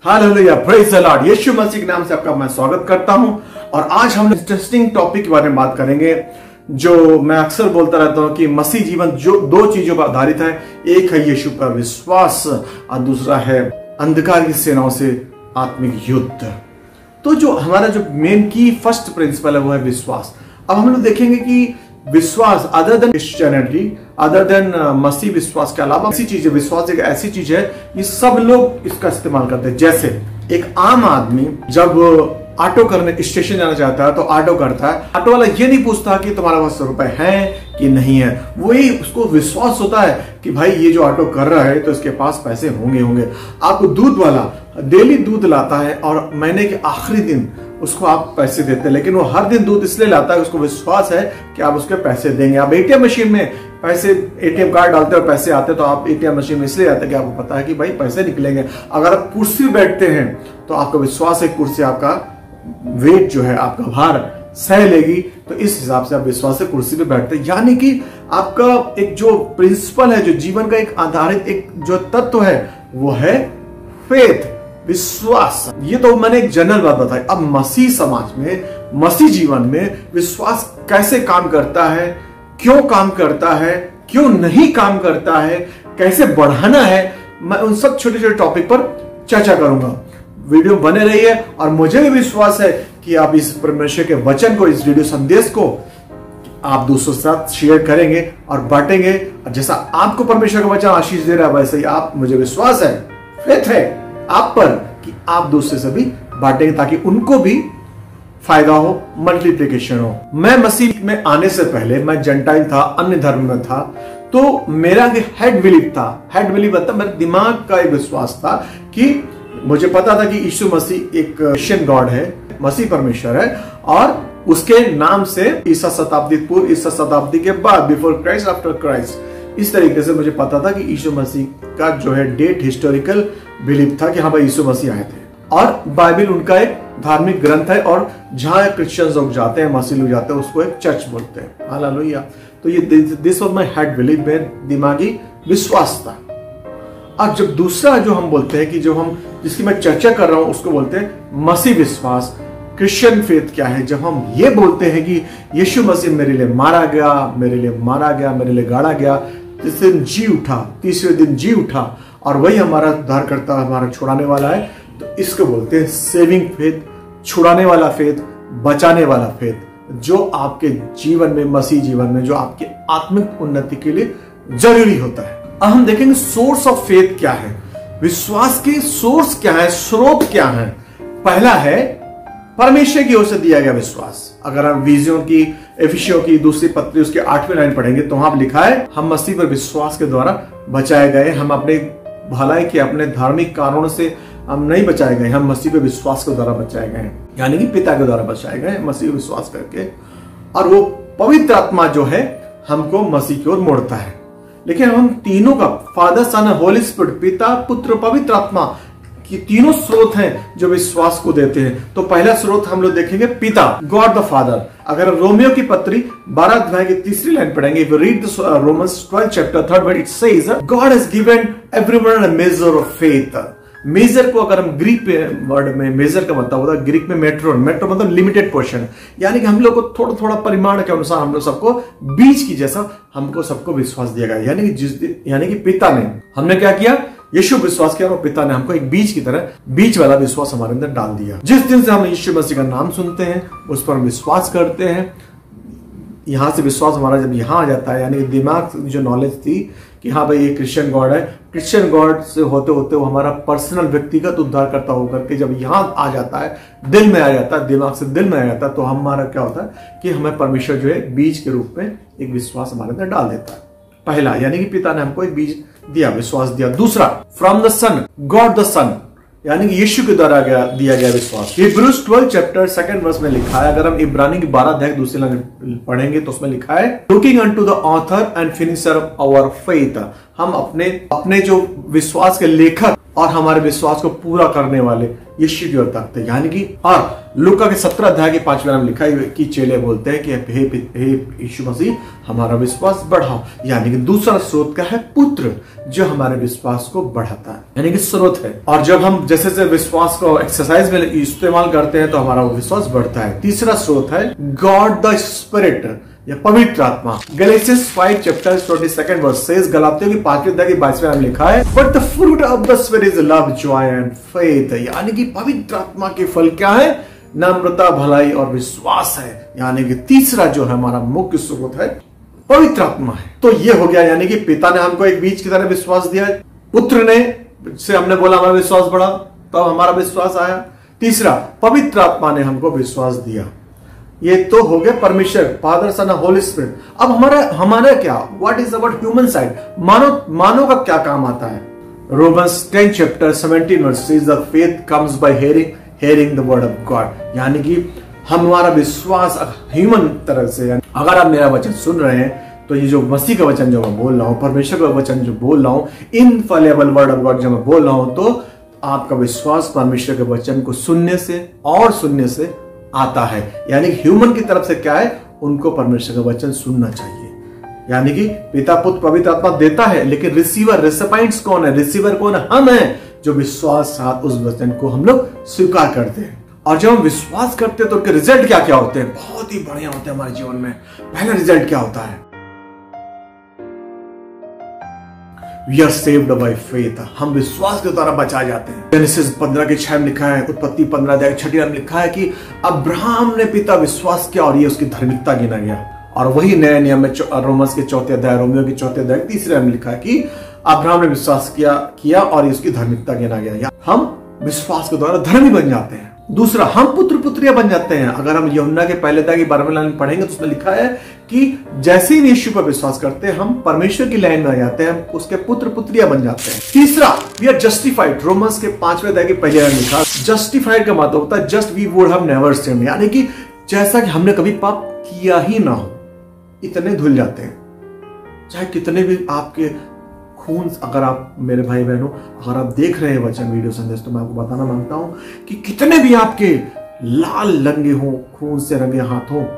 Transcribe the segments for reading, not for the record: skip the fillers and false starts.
Hallelujah, praise the lord. Yeshu Masih के नाम से आपका मैं स्वागत करता हूं। और आज हम इंटरेस्टिंग टॉपिक के बारे में बात करेंगे, जो मैं अक्सर बोलता रहता हूं कि मसीह जीवन जो दो चीजों पर आधारित है। एक है यीशु पर विश्वास और दूसरा है अंधकार की सेनाओं से आत्मिक युद्ध। तो जो हमारा जो मेन की फर्स्ट प्रिंसिपल है वो है विश्वास। अब हम लोग देखेंगे कि विश्वास other than Christianity, other than Masih विश्वास के अलावा ऐसी चीज है, विश्वास एक ऐसी चीज है ये सब लोग इसका इस्तेमाल करते हैं। जैसे एक आम आदमी जब ऑटो करने स्टेशन जाना चाहता है तो ऑटो करता है। ऑटो वाला ये नहीं पूछता कि तुम्हारे पास ₹100 हैं कि नहीं है, वही उसको विश्वास होता है कि भाई ये जो ऑटो कर रहा है तो इसके पास पैसे होंगे। आपको दूध वाला डेली दूध लाता है और महीने के आखिरी दिन उसको आप पैसे देते हैं, लेकिन वो हर दिन दूध इसलिए लाता है, उसको विश्वास है कि आप उसके पैसे देंगे। आप एटीएम मशीन में पैसे, एटीएम कार्ड डालते और पैसे आते, तो आप एटीएम मशीन में इसलिए आते हैं कि आपको पता है कि भाई पैसे निकलेंगे। अगर आप कुर्सी बैठते हैं तो आपका विश्वास है कुर्सी आपका वेट जो है, आपका भार सह लेगी, तो इस हिसाब से आप विश्वास से कुर्सी पे बैठते हैं। यानी कि आपका एक जो प्रिंसिपल है, जो जीवन का एक आधारित एक जो तत्व है वो है फेथ, विश्वास। ये तो मैंने एक जनरल बात बताई। अब मसीह समाज में, मसीह जीवन में विश्वास कैसे काम करता है, क्यों काम करता है, क्यों नहीं काम करता है, कैसे बढ़ाना है, मैं उन सब छोटे छोटे टॉपिक पर चर्चा करूंगा। वीडियो बने रही है और मुझे भी विश्वास है कि आप इस परमेश्वर के वचन को, इस वीडियो संदेश को आप दूसरों के साथ शेयर करेंगे और बांटेंगे। और जैसा आपको परमेश्वर का वचन आशीष दे रहा है, वैसे ही आप, मुझे विश्वास है, फेथ है आप पर कि आप दूसरे से भी बांटेंगे ताकि उनको भी फायदा हो, मल्टीप्लिकेशन हो। मैं मसीह में आने से पहले मैं जेंटाइल था, अन्य धर्म में था, तो मेरा हेड बिलीव था। हेड बिलीव मतलब मेरे दिमाग का एक विश्वास था कि मुझे पता था कि यीशु मसीह एक क्रिश्चियन गॉड है, मसीह परमेश्वर है, और उसके नाम से ईसा शताब्दी पूर्व, ईसा शताब्दी के बाद, बिफोर क्राइस्ट, आफ्टर क्राइस्ट, इस तरीके से मुझे पता था कि यीशु मसीह का जो है डेट हिस्टोरिकल बिलीव था कि हाँ भाई यीशु मसीह आए थे। और बाइबल उनका एक धार्मिक ग्रंथ है, और जहां क्रिश्चियन लोग जाते हैं, मसीह लोग जाते हैं, उसको एक चर्च बोलते हैं। हालेलुया। तो ये this was my head believe, में दिमागी विश्वास था। अब जब दूसरा जो हम बोलते हैं कि जो हम जिसकी मैं चर्चा कर रहा हूं उसको बोलते हैं मसीह विश्वास, क्रिश्चियन फेथ क्या है। जब हम ये बोलते हैं कि यीशु मसीह मेरे लिए मारा गया, मेरे लिए मारा गया, मेरे लिए गाड़ा गया, जिस दिन जी उठा, तीसरे दिन जी उठा, और वही हमारा उद्धार करता, हमारा छुड़ाने वाला है, तो इसको बोलते हैं सेविंग फेथ, छुड़ाने वाला फेथ, बचाने वाला फेथ, जो आपके जीवन में, मसीह जीवन में, जो आपके आत्मिक उन्नति के लिए जरूरी होता है। अब हम देखेंगे सोर्स ऑफ फेथ क्या है, विश्वास की सोर्स क्या है, स्रोत क्या है। पहला है परमेश्वर की ओर से दिया गया विश्वास। अगर हम विजयों की, एफिसियों की दूसरी पत्री उसके 8वें लाइन पढ़ेंगे तो वहां लिखा है, हम मसीह पर विश्वास के द्वारा बचाए गए। हम अपने भलाई के, अपने धार्मिक कारणों से हम नहीं बचाए गए, हम मसीह पे विश्वास के द्वारा बचाए गए, यानी कि पिता के द्वारा बचाए गए, मसीह विश्वास करके। और वो पवित्र आत्मा जो है हमको मसीह की ओर मोड़ता है। लेकिन हम तीनों का, फादर, सन, होली स्पिरिट, पिता, पुत्र, पवित्र आत्मा की तीनों स्रोत हैं जो विश्वास को देते हैं। तो पहला स्रोत हम लोग देखेंगे पिता, गॉड द फादर। अगर रोमियो की पत्री 12 अध्याय की 3री लाइन पढ़ेंगे, if you read this Romans 12 chapter 3rd verse, it says God has given everyone a measure of faith। Measure को अगर हम ग्रीक वर्ड में, मेजर का मतलब होता है ग्रीक में मेट्रोन, मेट्रो मतलब लिमिटेड पोर्शन, यानी कि हम लोग को थोड़ा थोड़ा परिमाण के अनुसार हम लोग सबको बीज की जैसा हमको सबको विश्वास दिया गया। यानी कि पिता ने, हमने क्या किया, यीशु विश्वास किया और पिता ने हमको एक बीज की तरह, बीज वाला विश्वास हमारे अंदर डाल दिया। जिस दिन से हम यीशु मसीह का नाम सुनते हैं, उस पर हम विश्वास करते हैं, यहां से विश्वास हमारा जब यहां आ जाता है, यानी कि दिमाग जो नॉलेज थी कि हाँ भाई ये क्रिश्चियन गॉड है, क्रिश्चियन गॉड से होते होते वो हमारा पर्सनल व्यक्तिगत उद्धार करता होकर के जब यहां आ जाता है, दिल में आ जाता है, दिमाग से दिल में आ जाता है, तो हमारा क्या होता है कि हमें परमेश्वर जो है बीज के रूप में एक विश्वास हमारे अंदर डाल देता है। पहला, यानी कि पिता ने हमको एक बीज दिया, विश्वास दिया। दूसरा, from the son, God the son, यानी कि यीशु के द्वारा दिया गया विश्वास। हिब्रूज 12 चैप्टर 2nd वर्स में लिखा है, अगर हम इब्रानी की 12 अध्याय दूसरी लाइन पढ़ेंगे तो उसमें लिखा है, looking unto the author and finisher of our faith. हम अपने जो विश्वास के लेखक और हमारे विश्वास को पूरा करने वाले यीशु की ओर ताकते हैं। यानी कि और लूका के 17 अध्याय के 5वें में लिखा है कि चेले बोलते हैं कि हे यीशु मसीह हमारा विश्वास बढ़ाओ। यानी कि दूसरा स्रोत क्या है? पुत्र, जो हमारे विश्वास को बढ़ाता है, यानी कि स्रोत है। और जब हम जैसे जैसे विश्वास को एक्सरसाइज में इस्तेमाल करते हैं तो हमारा विश्वास बढ़ता है। तीसरा स्रोत है गॉड द स्पिरिट या पवित्र आत्मा। गैलेशियंस 5 चैप्टर 22 वर्स सेज, गलातियों की 5वीं अध्याय की 22वें में लिखा है but the fruit of the spirit is love, joy and faith. यानी कि पवित्र आत्मा के फल क्या है? नम्रता, भलाई और विश्वास है। यानी कि तीसरा जो है हमारा मुख्य स्रोत है पवित्र आत्मा है। तो ये हो गया, यानी कि पिता ने हमको एक बीज की तरह विश्वास दिया, पुत्र ने से हमने बोला हमारा विश्वास बढ़ा, तब हमारा विश्वास आया। तीसरा पवित्र आत्मा ने हमको विश्वास दिया। ये तो हो गया परमेश्वर, फादर, सन, होली स्पिरिट। अब हमारा क्या? What is our human side? मानव का क्या काम आता है? Romans 10 chapter 17 verse says the faith comes by hearing the word of God। यानी कि हमारा विश्वास ह्यूमन तरह से, अगर आप मेरा वचन सुन रहे हैं तो ये जो मसीह का वचन जो मैं बोल रहा हूं, परमेश्वर का वचन जो बोल रहा हूं, इनफॉलेबल वर्ड ऑफ गॉड जो मैं बोल रहा हूं, तो आपका विश्वास परमेश्वर के वचन को सुनने से आता है। यानी ह्यूमन की तरफ से क्या है? उनको परमेश्वर का वचन सुनना चाहिए। यानी कि पिता, पुत्र, पवित्र आत्मा देता है, लेकिन रिसीवर, रेसिपिएंट्स कौन है? रिसीवर कौन है? हम हैं, जो विश्वास साथ उस वचन को हम लोग स्वीकार करते हैं। और जब हम विश्वास करते हैं तो उनके रिजल्ट क्या क्या होते हैं? बहुत ही बढ़िया होते हैं हमारे जीवन में। पहला रिजल्ट क्या होता है? We are saved by faith। हम विश्वास के द्वारा बचाए जाते हैं। जेनेसिस 15:6 में लिखा है, उत्पत्ति 15:6 में लिखा है कि अब्राहम ने पिता विश्वास किया और ये उसकी धार्मिकता गिना गया। और वही नए नियम में रोमियो के 4 अध्याय 3 में लिखा है कि अब्राहम ने विश्वास किया और उसकी धार्मिकता गिना गया। हम विश्वास के द्वारा धर्मी बन जाते हैं। दूसरा, हम पुत्र पुत्रियां बन जाते हैं। अगर हम यूहन्ना के पहले अध्याय की 12वीं लाइन पढ़ेंगे तो उसमें लिखा है कि जैसे ही यीशु पर विश्वास करते हैं हम परमेश्वर की लाइन में आ जाते हैं, उसके पुत्र पुत्रियां बन जाते हैं। तीसरा, वी आर जस्टिफाइड। रोमन्स के 5वें अध्याय की पहली लाइन लिखा, जस्टिफाइड का मतलब होता है just we would have never sin, यानी कि जैसा कि हमने कभी पाप किया ही ना हो, इतने धुल जाते हैं। चाहे कितने भी आपके खून, अगर आप मेरे भाई बहनों अगर आप देख रहे हैं वचन वीडियो संदेश, तो मैं आपको बताना मांगता हूं कि कितने भी आपके लाल रंगे हो, खून से रंगे हाथ हो,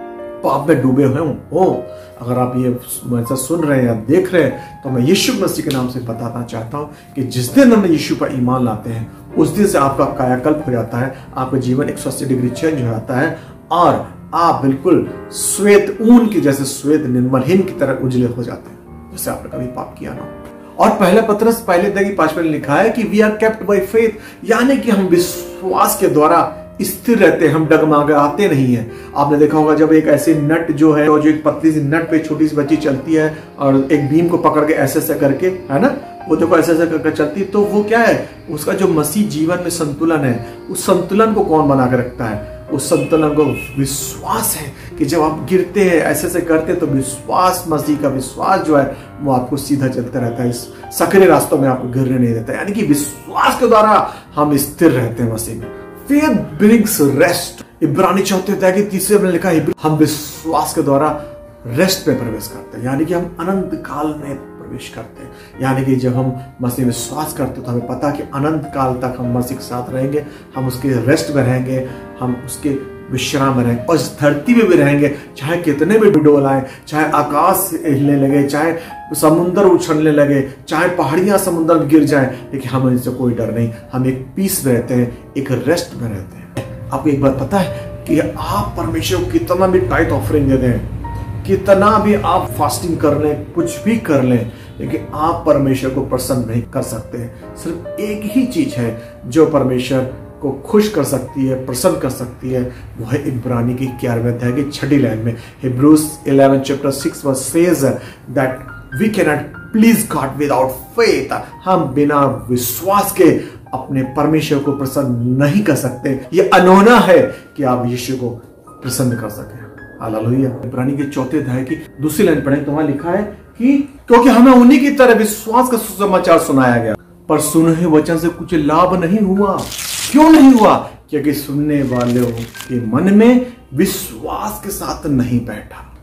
पाप में डूबे हुए हो, अगर आप ये ऐसा सुन रहे हैं या देख रहे हैं, तो मैं यीशु मसीह के नाम से बताना चाहता हूं कि जिस दिन हम यीशु पर ईमान लाते हैं उस दिन से आपका कायाकल्प हो जाता है, आपका जीवन 180 डिग्री चेंज हो जाता है और आप बिल्कुल श्वेत ऊन की जैसे श्वेत निर्मलहीन की तरह उजले हो जाते हैं, जैसे आपने कभी पाप किया ना। और पहला पत्रस पहले अध्याय की 5वें में लिखा है कि we are kept by faith, यानी कि हम विश्वास के द्वारा स्थिर रहते हैं, हम डगमगाते नहीं है। आपने देखा होगा जब एक ऐसे नट जो है, जो एक पतली सी नट पे छोटी सी बच्ची चलती है और एक बीम को पकड़ के ऐसे करके, है ना, वो देखो ऐसे करके चलती है, तो वो क्या है? उसका जो मसीह जीवन में संतुलन है, उस संतुलन को कौन बना के रखता है? उस संतुलन को विश्वास है कि जब आप गिरते हैं ऐसे करते हैं तो विश्वास, मसीह का विश्वास जो है वो आपको सीधा चलता रहता है, इस सकरे रास्तों में आपको गिरने नहीं देता। यानी कि विश्वास के द्वारा हम स्थिर रहते हैं मसीह में। Faith brings rest. इब्रानी 4 अध्याय की 3 में लिखा है हम विश्वास के द्वारा रेस्ट में प्रवेश करते हैं, यानी कि हम अनंत काल में प्रवेश करते हैं। यानी कि जब हम मसीह में विश्वास करते हैं तो हमें पता कि अनंत काल तक हम मसीह के साथ रहेंगे, हम उसके रेस्ट में रहेंगे, हम उसके विश्राम में रहेंगे और इस धरती में भी रहेंगे। चाहे कितने भी डोल आए, चाहे आकाश हिलने लगे, चाहे समुद्र उछलने लगे, चाहे पहाड़ियां समुद्र में गिर जाएं, लेकिन हमें इससे कोई डर नहीं। हम एक पीस में रहते हैं, एक रेस्ट में रहते हैं। आपको एक बात पता है कि आप परमेश्वर को कितना भी टाइट ऑफरिंग दे दें, कितना भी आप फास्टिंग कर लें, कुछ भी कर लें, लेकिन आप परमेश्वर को प्रसन्न नहीं कर सकते। सिर्फ एक ही चीज है जो परमेश्वर को खुश कर सकती है, प्रसन्न कर सकती है, वो है इब्रानी की 11वें अध्याय की 6ठी लाइन में। Hebrews 11 chapter 6 verse says that we cannot please God without faith। हम बिना विश्वास के अपने परमेश्वर को प्रसन्न नहीं कर सकते। ये अनहोना है कि आप यीशु को प्रसन्न कर सकें। हालेलुया। इब्रानी के 4 अध्याय की 2 लाइन पढ़ें तो वहां लिखा है कि क्योंकि हमें उन्हीं की तरह विश्वास का सुसमाचार सुनाया गया, पर सुने हुए वचन से कुछ लाभ नहीं हुआ। क्यों नहीं हुआ? क्योंकि सुनने वालों के मन में विश्वास के साथ नहीं बैठा।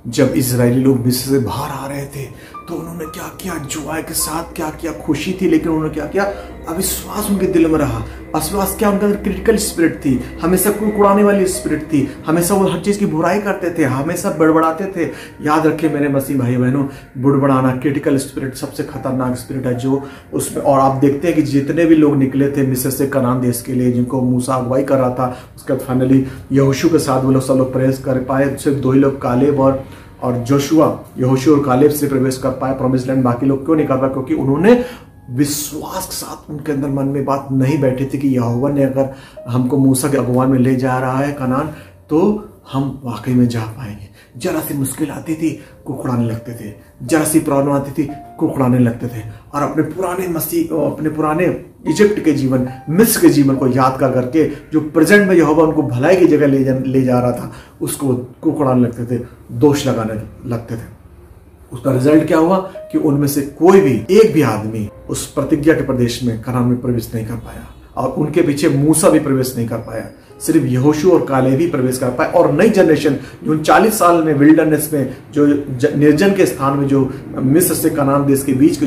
जब इजरायली लोग मिस्र से बाहर आ रहे थे तो उन्होंने क्या किया, जॉय के साथ क्या किया, खुशी थी, लेकिन उन्होंने क्या किया, अविश्वास उनके दिल में रहा। अविश्वास क्या, उनके अंदर क्रिटिकल स्पिरिट थी, हमेशा कुड़कुड़ाने वाली स्पिरिट थी, हमेशा वो हर चीज की बुराई करते थे, हमेशा बड़बड़ाते थे। याद रखिए मेरे मसीह भाई बहनों, बुड़बड़ाना, क्रिटिकल स्पिरिट सबसे खतरनाक स्पिरिट है जो उसमें। और आप देखते हैं कि जितने भी लोग निकले थे मिस्र से कनान देश के लिए, जिनको मूसा अगुवाई कर रहा था, उसके बाद फाइनली यहोशू के साथ वो लोग सब लोग प्रवेश कर पाए। सिर्फ 2 ही लोग, कालेब और जोशुआ, यहोशू और कालेब से प्रवेश कर पाए प्रॉमिस लैंड। बाकी लोग क्यों नहीं कर पाए? क्योंकि उन्होंने विश्वास के साथ, उनके अंदर मन में बात नहीं बैठी थी कि यहोवा ने अगर हमको मूसा के अगुवाई में ले जा रहा है कनान, तो हम वाकई में जा पाएंगे। जरा सी मुश्किल आती थी, कुकड़ाने लगते थे, जरा सी प्रॉब्लम आती थी, कुकड़ाने लगते थे। और अपने पुराने इजिप्ट के जीवन, मिस्र के जीवन को याद कर करके जो प्रेजेंट में यहोवा उनको भलाई की जगह ले जा रहा था, उसको कुकड़ाने लगते थे, दोष लगाने लगते थे। उसका रिजल्ट क्या हुआ कि उनमें से कोई भी, एक भी आदमी उस प्रतिज्ञा के प्रदेश में, कनान में प्रवेश नहीं कर पाया। और उनके पीछे मूसा भी प्रवेश नहीं कर पाया, सिर्फ यहोशू और कालेब भी प्रवेश कर पाए। और नई जनरेशन जो 40 साल में विल्डरनेस में, जो निर्जन के स्थान में, जो मिस्र से कनान देश के बीच के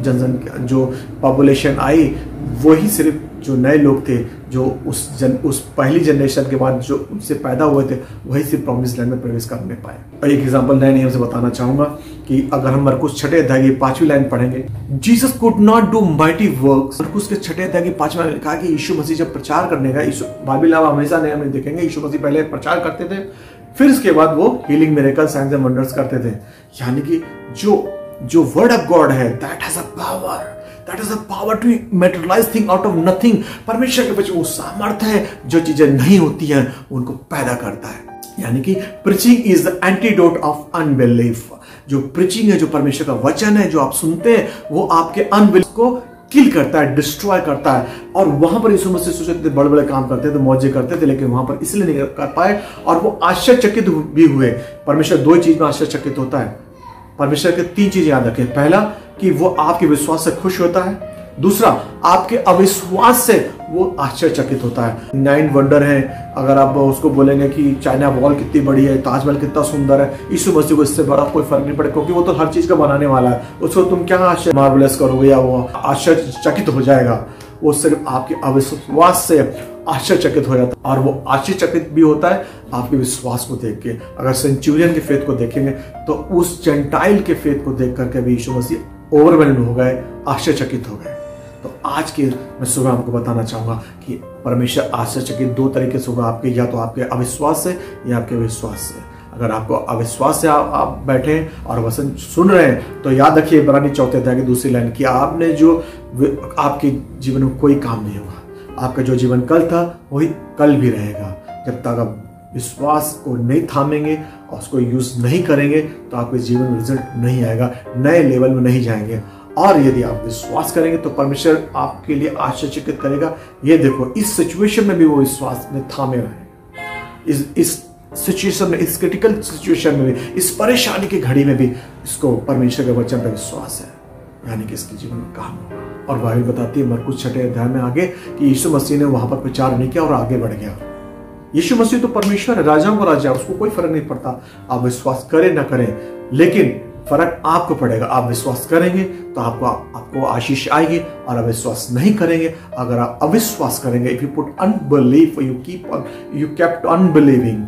जो पॉपुलेशन आई, वही सिर्फ जो नए लोग थे, जो उस पहली जनरेशन के बाद जो उनसे पैदा हुए थे, वही सिर्फ प्रॉमिस लैंड में प्रवेश करने पाए। और एक एग्जांपल नए नियम से बताना चाहूंगा कि अगर हम मरकुस 6 अध्याय की 5वीं लाइन पढ़ेंगे, Jesus could not do mighty works. मरकुस के 6 अध्याय की 5वीं लाइन कहा कि यीशु मसीह जब प्रचार करने का, बाइबल आप हमेशा नए में देखेंगे यीशु मसीह पहले प्रचार करते थे, फिर उसके बाद वो healing miracle, signs and wonders करते थे। यानी कि जो वर्ड ऑफ गॉड है, that has a power to materialise thing out of nothing. परमेश्वर के पीछे वो सामर्थ्य है, जो चीजें नहीं होती हैं उनको पैदा करता है। यानी कि preaching is the antidote of unbelief. जो प्रीचिंग है, जो परमेश्वर का वचन है, जो आप सुनते हैं, वो आपके अनबिलीफ को किल करता है, डिस्ट्रॉय करता है। और वहां पर यीशु मसीह सोचते थे, बड़े बड़े काम करते थे, मौजे करते थे, लेकिन वहां पर इसलिए नहीं कर पाए। और वो आश्चर्यचकित भी हुए। परमेश्वर 2 चीज में आश्चर्यचकित होता है। परमेश्वर के 3 चीज याद रखें। पहला कि वो आपके विश्वास से खुश होता है। दूसरा, आपके अविश्वास से वो आश्चर्यचकित होता है। 9 वंडर है, अगर आप उसको बोलेंगे कि चाइना वॉल कितनी बड़ी है, ताजमहल कितना सुंदर है, यीशु मसीह को इससे बड़ा कोई फर्क नहीं पड़े, क्योंकि वो तो हर चीज का बनाने वाला है। उसको तुम क्या आश्चर्य मार्वलेस करोगे या वो आश्चर्यचकित हो जाएगा? वो सिर्फ आपके अविश्वास से आश्चर्यचकित हो जाता है। और वो आश्चर्यचकित भी होता है आपके विश्वास को देख के। अगर सेंचुरियन के फेथ को देखेंगे तो उस जेंटाइल के फेथ को देख करके भी यीशु मसीह ओवरवेल्म हो गए, आश्चर्यचकित हो गए। तो आज के मैं सुबह आपको बताना चाहूंगा कि परमेश्वर आश्चर्यचकित 2 तरीके से होगा आपके, या तो आपके अविश्वास से या आपके विश्वास से। अगर आपको अविश्वास से आप बैठे और वचन सुन रहे हैं, तो याद रखिए इब्रानी 4 अध्याय की 2री लाइन की, आपने जो आपके जीवन में कोई काम नहीं होगा। आपका जो जीवन कल था वही कल भी रहेगा। जब तक आप विश्वास को नहीं थामेंगे और उसको यूज नहीं करेंगे, तो आपके जीवन में रिजल्ट नहीं आएगा, नए लेवल में नहीं जाएंगे। और यदि आप विश्वास करेंगे तो परमेश्वर आपके लिए आश्चर्यचकित करेगा। ये देखो, इस सिचुएशन में भी वो विश्वास में थामे रहे। इस सिचुएशन में, इस क्रिटिकल सिचुएशन में भी, इस परेशानी की घड़ी में भी इसको परमेश्वर के वचन पर विश्वास है, यानी कि इसके जीवन में काम होगा। और बाइबल बताती है मरकुस 6 अध्याय में आगे कि यीशु मसीह ने वहां पर प्रचार नहीं किया और आगे बढ़ गया। यीशु मसीह तो परमेश्वर है, राजाओं का राजा, उसको कोई फर्क नहीं पड़ता आप विश्वास करें ना करें, लेकिन फर्क आपको पड़ेगा। आप विश्वास करेंगे तो आपको आशीष आएगी, और आप विश्वास नहीं करेंगे, अगर आप अविश्वास करेंगे, if you put unbelief, you kept unbelieving,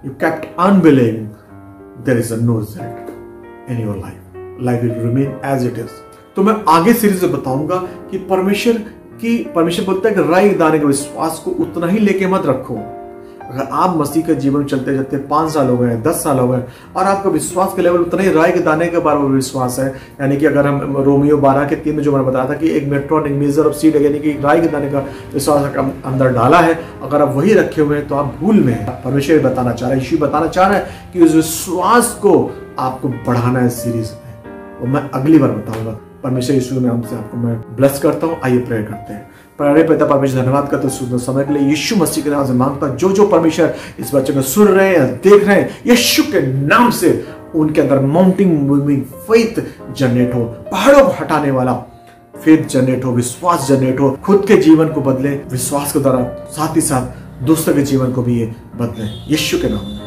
there is no result in your life. Life will remain as it is. तो मैं आगे सीरीज में बताऊंगा कि परमेश्वर बोलता है कि राई के दाने के विश्वास को उतना ही लेके मत रखो। अगर आप मसीह के जीवन चलते चलते 5 साल हो गए, 10 साल हो गए, और आपका विश्वास का लेवल उतना ही राई के दाने के बारे में विश्वास है, यानी कि अगर हम रोमियो 12:3 में जो मैंने बताया था कि एक मेट्रॉन, एक मेजर ऑफ सीड, यानी कि राई के दाने का विश्वास अंदर डाला है, अगर आप वही रखे हुए हैं तो आप भूल में हैं। परमेश्वर बताना चाह रहा है, यीशु बताना चाह रहा है कि उस विश्वास को आपको बढ़ाना है। सीरीज में वो मैं अगली बार बताऊंगा। परमेश्वर यीशु के नाम से आपको मैं ब्लेस करता हूँ। आइए प्रेयर करते हैं। प्यारे पिता परमेश्वर, धन्यवाद करते हैं सुंदर समय के लिए। यीशु मसीह के नाम से मांगता हूं, जो परमेश्वर इस बच्चे को सुन रहे हैं, देख रहे हैं, यीशु के नाम से उनके अंदर माउंटिंग मूविंग फेथ जनरेट हो, पहाड़ों को हटाने वाला फेथ जनरेट हो, विश्वास जनरेट हो, खुद के जीवन को बदले विश्वास के द्वारा, साथ ही साथ दूसरे के जीवन को भी ये बदले, यीशु के नाम में।